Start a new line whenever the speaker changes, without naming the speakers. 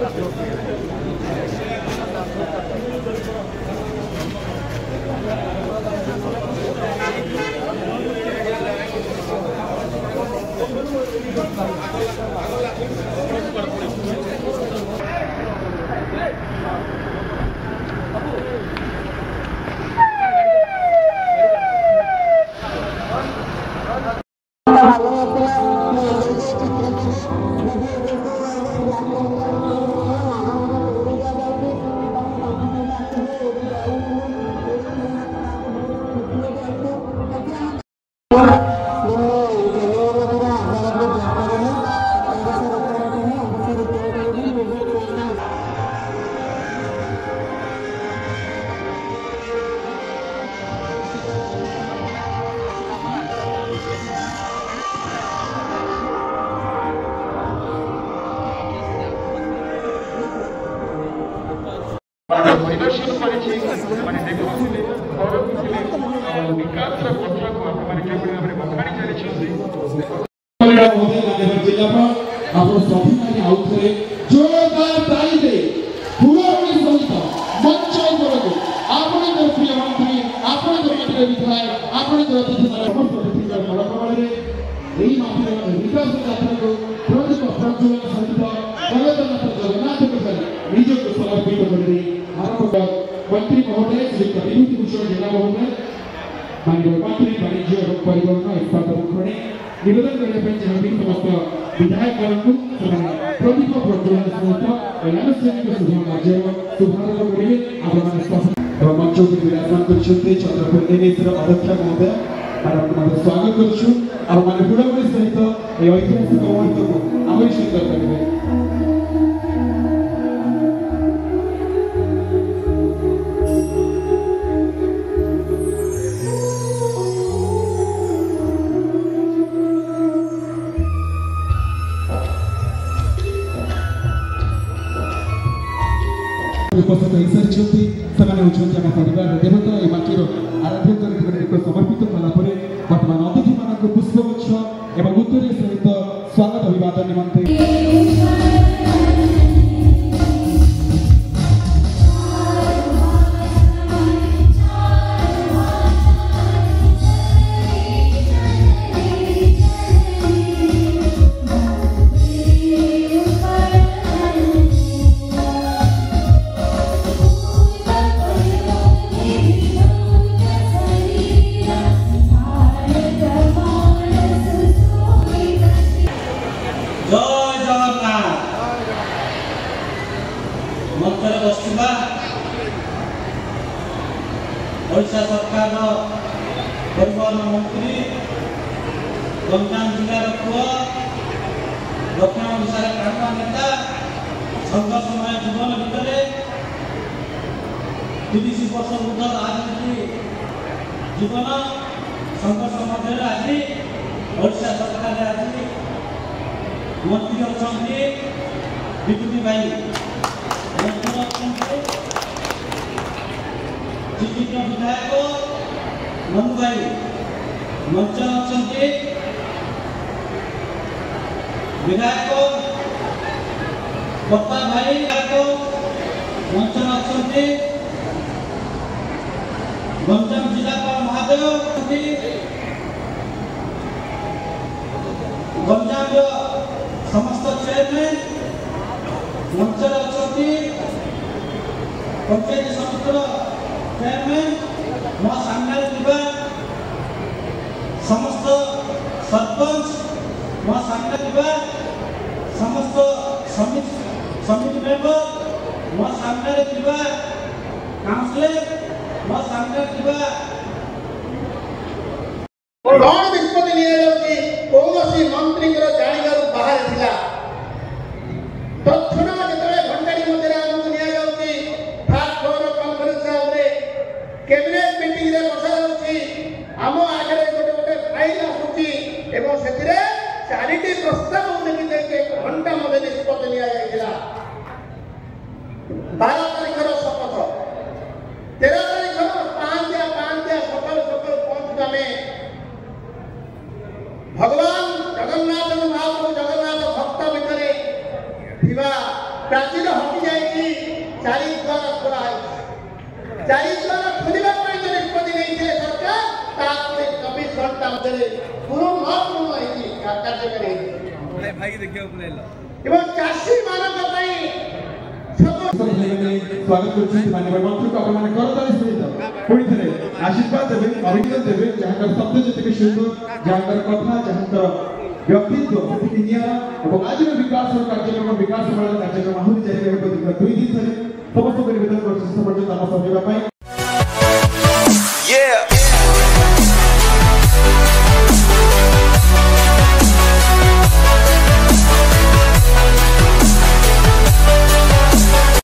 परिदर्शन विकास पत्र को बखाणी चली जोरदार ताली दे हुड़हुड़ी सहित मंच उपरको आपणकर प्रिय मंत्री आपणकर माटीर विधायक आपणकर अतिथि समस्त अतिथिकर मलकमले एही माटीर विकास यात्रा को प्रदीप प्रज्वलन सहित जगन्नाथ जगन्नाथ के निजको समर्पित करते मंत्री महोदय श्री विभूति भूषण जिला महोदय माननीय मंत्री वाणिज्य और परिवहन इस्पात मंत्री निवेदन करने चाहती समस्त विधायक प्रदीप प्रज्वलन सहित शुभ कार्य शुभारंभ करेंगे मंच विराजमान कर चंद्रपुर एनएस अध्यक्ष महोदय स्वागत कर हुड़हुड़ी सहित ऐतिहासिक मुहूर्त को आम सुंदर करेंगे। उपस्थित हो सारी आम परिवार देवता ए माटीर आराध्य कर समर्पित कलापर वर्तमान अतिथि मान पुष्पगुच्छ एवं उत्तर सहित स्वागत अभिवादन निमंत्रण ओडिशा सरकार परिवहन मंत्री गंजाम जिलार पुआ दक्षिण ओडिशार कांडा नेता संघर्षमय जीवन भितर 30 वर्ष वृद्ध राजनीति जीवन संघर्ष मध्य आज ओडिशा सरकार आज मंत्री अच्छा विभूति भाई चिकित्सा विधायक मनु भाई मंच अच्छा विधायक बप्पा भाई मंच अच्छा गंजाम जिलापाल महादेव गंजाम समस्त चेयरमैन मंच अच्छा पंचायत समितिर चेयरमैन मो सामने समस्त सरपंच मो सामने समस्त समिति मेंबर मो सामने काउंसिलर मो सामने कौन निष्पत्ति नियाଯାଉଛି कौन मंत्री जानवर बाहर थिला तत्ण जिते घंटाटी मध्य आमको नियाଯାଉଛି फास्ट फ्लोर कॉन्फ्रेंस रे कैबिनेट मीटिंग रे बसा जाଉଛି आम आगे गोटे गोटे फाइल आसुची एवं से चारिटी प्रस्ताव देखिए घंटा मध्य निष्पत्ति नियाଯାଇଥିଲା 12 तारिखर शपथ 13 तारिखर पांच सकाल सकाल पहुंचू आम भगवान जगन्नाथ महाप्रभु जगन्नाथ भक्त भितर
प्राचीर हटि जाइए चारि द्वार खोला है चारि द्वार खोलिबा पई जे निष्पत्ति नेइछे सरकार ताकरे 24 घंटा मध्य पूर्ण पूर्ण है कार्यकारी
भाई देखियो पलेला
एवं चाषी मानक पई
स्वागत करछि माननीय मंत्री को अपन माने करताली सहित पुणी थरे आशीर्वाद देबे अभिनंदन देबे जहां शब्द जते सुंदर जहां कथा जहां व्यक्तित्व सेति निया और आज विकास कार्यक्रम विकास कार्यक्रम आहुरी जारी 2 दिन धरे समस्त निवेदन करछि समस्त हम सहयोग पाई।